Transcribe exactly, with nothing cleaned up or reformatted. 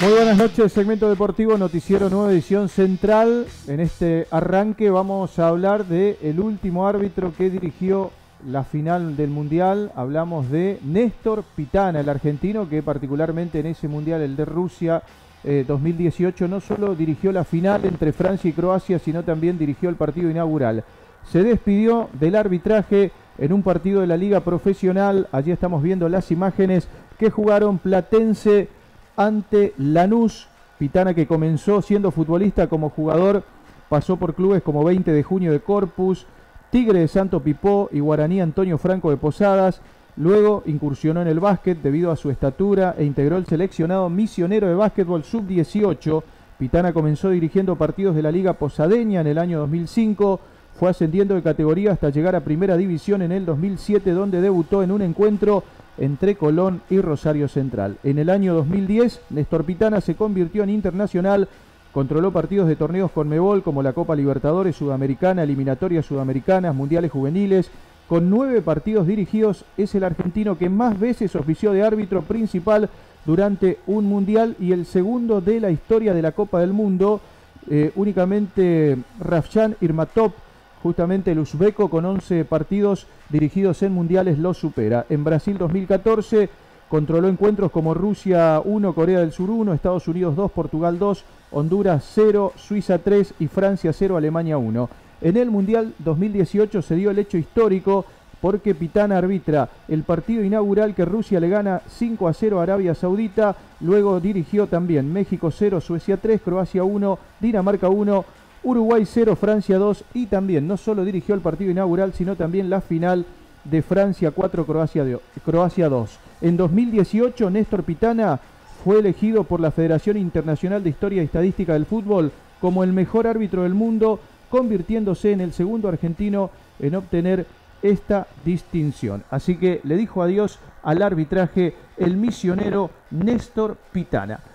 Muy buenas noches, segmento deportivo, noticiero nueva edición central. En este arranque vamos a hablar del último árbitro que dirigió la final del Mundial. Hablamos de Néstor Pitana, el argentino que particularmente en ese Mundial, el de Rusia eh, dos mil dieciocho, no solo dirigió la final entre Francia y Croacia, sino también dirigió el partido inaugural. Se despidió del arbitraje en un partido de la Liga Profesional. Allí estamos viendo las imágenes que jugaron Platense ante Lanús. Pitana, que comenzó siendo futbolista como jugador, pasó por clubes como veinte de junio de Corpus, Tigre de Santo Pipó y Guaraní Antonio Franco de Posadas. Luego incursionó en el básquet debido a su estatura e integró el seleccionado misionero de básquetbol sub dieciocho. Pitana comenzó dirigiendo partidos de la Liga Posadeña en el año dos mil cinco, fue ascendiendo de categoría hasta llegar a Primera División en el dos mil siete, donde debutó en un encuentro entre Colón y Rosario Central. En el año dos mil diez, Néstor Pitana se convirtió en internacional, controló partidos de torneos Conmebol como la Copa Libertadores Sudamericana, eliminatorias sudamericanas, mundiales juveniles. Con nueve partidos dirigidos, es el argentino que más veces ofició de árbitro principal durante un mundial y el segundo de la historia de la Copa del Mundo. Eh, únicamente Ravshan Irmatov, justamente el uzbeco, con once partidos dirigidos en mundiales, lo supera. En Brasil dos mil catorce controló encuentros como Rusia uno, Corea del Sur uno, Estados Unidos dos, Portugal dos, Honduras cero, Suiza tres y Francia cero, Alemania uno. En el Mundial dos mil dieciocho se dio el hecho histórico porque Pitana arbitra el partido inaugural que Rusia le gana cinco a cero a Arabia Saudita. Luego dirigió también México cero, Suecia tres, Croacia uno, Dinamarca uno, Uruguay cero, Francia dos, y también no solo dirigió el partido inaugural, sino también la final de Francia cuatro, Croacia dos. En dos mil dieciocho, Néstor Pitana fue elegido por la Federación Internacional de Historia y Estadística del Fútbol como el mejor árbitro del mundo, convirtiéndose en el segundo argentino en obtener esta distinción. Así que le dijo adiós al arbitraje el misionero Néstor Pitana.